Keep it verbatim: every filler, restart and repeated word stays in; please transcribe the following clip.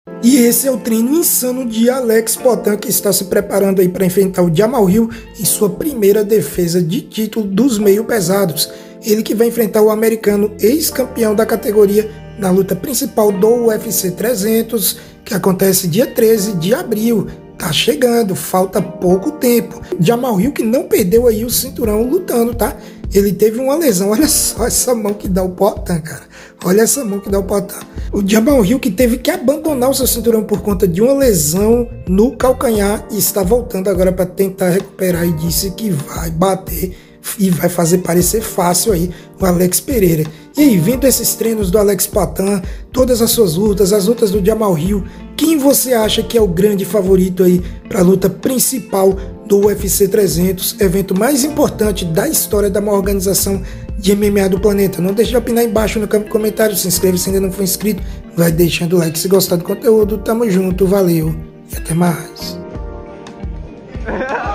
E esse é o treino insano de Alex Poatan, que está se preparando aí para enfrentar o Jamal Hill em sua primeira defesa de título dos meio pesados. Ele que vai enfrentar o americano ex-campeão da categoria na luta principal do U F C trezentos, que acontece dia treze de abril. Tá chegando, falta pouco tempo. Jamal Hill que não perdeu aí o cinturão lutando, tá? Ele teve uma lesão, olha só essa mão que dá o Poatan, cara. Olha essa mão que dá o Poatan. O Jamal Hill que teve que abandonar o seu cinturão por conta de uma lesão no calcanhar e está voltando agora para tentar recuperar e disse que vai bater e vai fazer parecer fácil aí o Alex Pereira. E aí, vendo esses treinos do Alex Poatan, todas as suas lutas, as lutas do Jamal Hill, quem você acha que é o grande favorito aí para a luta principal do U F C trezentos, evento mais importante da história da maior organização de M M A do planeta? Não deixe de opinar aí embaixo no campo de comentários, se inscreve se ainda não for inscrito, vai deixando o like se gostar do conteúdo, tamo junto, valeu e até mais.